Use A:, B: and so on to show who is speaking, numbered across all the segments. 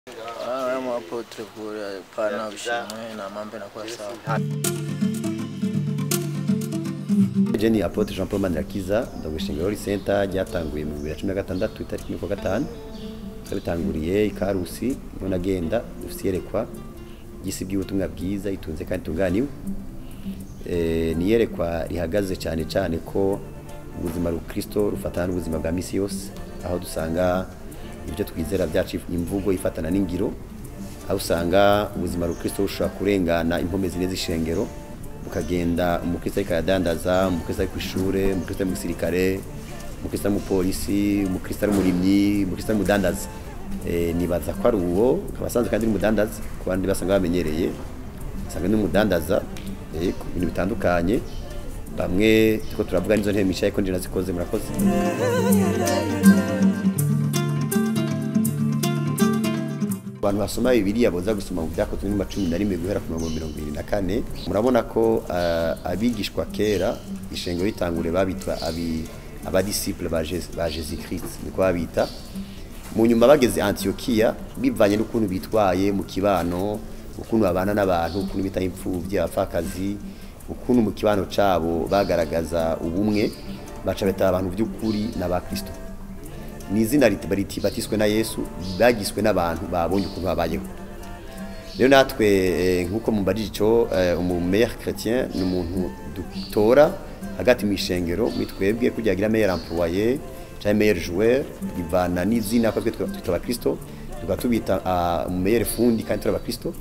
A: Apotre pana bishimwe na mambe na kwa sawa.
B: Jenny Apotre Jean Paul Manirakiza ndagushinga Holy Center ryatanguye mu 2016 itariki 5 twabitanguriye ikarusi none agenda ufyerekwa gisi by'ubutumwa bwiza itunze kandi tunganiwe niyerekwa rihagaze cyane ko ubuzima rukristo rufatana n'ubuzima bwa misi yose aho dusanga ibyo twizera byacu imvugo ifatana n'ingiro aho usanga ubuzima rukristo bushobora kurengana impome zine z'ishengero ukagenda umukristo ikadandaza umukristo ku ishure umukristo mu gisirikare umukristo mu polisi umukristo murimyi umukristo mudandaza nibaza ko ari uwo kabasanze kandi mudandaza ku bandi basanga bamenyereye usanga n'umudandaza ku bintu bitandukanye bamwe tuko turavuga nizo ntebe micaye ko ndina zikoze murakoze abantu basoma Bibiliya boza gusoma mu byakozwe mu 11 guhera ku 24 murabona ko abigishwa kera ishengero ritangure babitwa abadisciple ba Jésus Christ niko babita mu nyuma bageze Antiokia bivanye n'ukuntu bitwaye mu kibano ukuntu babana n'abantu ukuntu bita impfuvyi abafakazi ukuntu mu kibano cabo bagaragaza ubumwe baca beta abantu by'ukuri n'abakristo nizina batiswe na Yesu bagiswe n'abantu babonye ukuntu babayeho rero natwe nkuko mubajije ico meilleur chrétien n'umuntu dutora hagati mu ishengero mitwebwe kugira meilleur employé cyangwa meilleur joueur bivana nizina ko twitwa Kristo tugatubita meilleur fundi kandi turi abakristo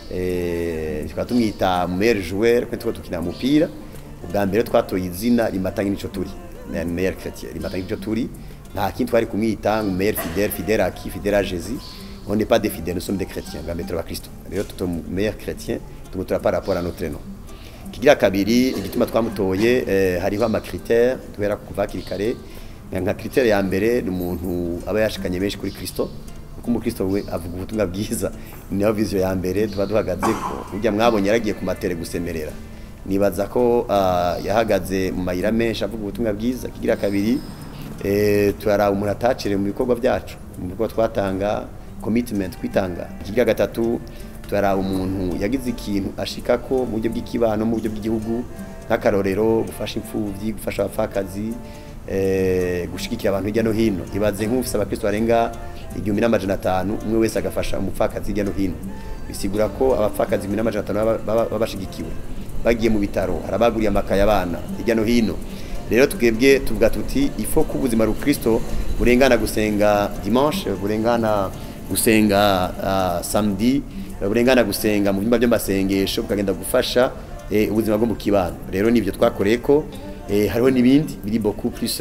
B: tukatumwita meilleur joueur kandi tukina umupira ubwa mbere twatoye izina rimatanye nico turi meilleur chrétien rimatanye nico turi nta kintu twari kumwita meilleur fidèle à qui fidèle à Jésus on n'est pas des fidèles nous sommes des chrétiens bwa mbere turi abakristo rero tuto meilleur chrétien tumutora par rapport à notre nom kigira kabiri igituma twamutoye hariho ama critères duhera kuva kirikare nka critère ya mbere n'umuntu aba yashikanye benshi kuri Kristo kuko umukristo we avuga ubutumwa bwiza niyo vision ya mbere tuba duhagaze ko burya mwabonye yaragiye ku matere gusemerera nibaza ko yahagaze mu mayira menshi avuga ubutumwa bwiza kigira kabiri turara umuntu atacire mu bikorwa byacu mu bikorwa twatanga commitment kwitanga kigira gatatu turara umuntu yagize ikintu ashika ko mu buryo bw'ikibano mu buryo bw'igihugu nk'akarorero gufasha impfuvyi gufasha abafakazi gushigikira abantu hirya no hino ibaze nk'ufise abakristo barenga 1500 umwe wese agafasha umupfakazi hirya no hino bisigura ko abapfakazi 1500 babashigikiwe bagiye mu bitaro arabaguriye amakaya abana hirya no hino rero twebwe tuvuga tuti ifo ku buzima rukristo burengana gusenga dimanche burengana gusenga samedi burengana gusenga mu byumba by'amasengesho bukagenda gufasha ubuzima bwo mu kibano rero nivyo twakoreye ko hariho nibindi biri beaucoup plus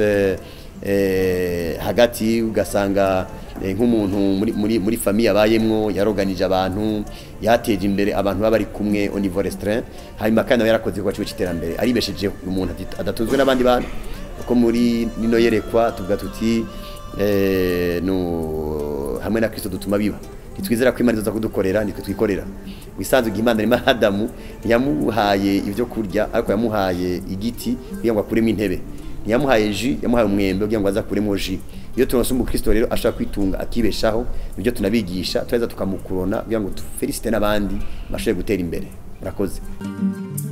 B: hagati ugasanga nk'umuntu muri famille abayemwo yaroganije abantu yateje imbere abantu bari kumwe au niveau restreint hanyuma kandi yarakoze kwa cyo citerambere aribesheje umuntu adatunzwe n'abandi bantu uko muri nino yerekwa tuvuga tuti no hamwe na Kristo dutuma biba nitwizera ko Imana izoza kudukorera nitwe twikorera wisanzwe Imana ni Adamu yamuhaye ivyo kurya ariko yamuhaye igiti kugira ngo akuremo intebe yamuhaye ji yamuhaye umwembe kugira ngo aza kuremo ji iyo turonse umukristo rero ashaka kwitunga akibeshaho nibyo tunabigisha tureza tukamukurona kugira ngo tufelicite n'abandi bashoboye gutera imbere murakoze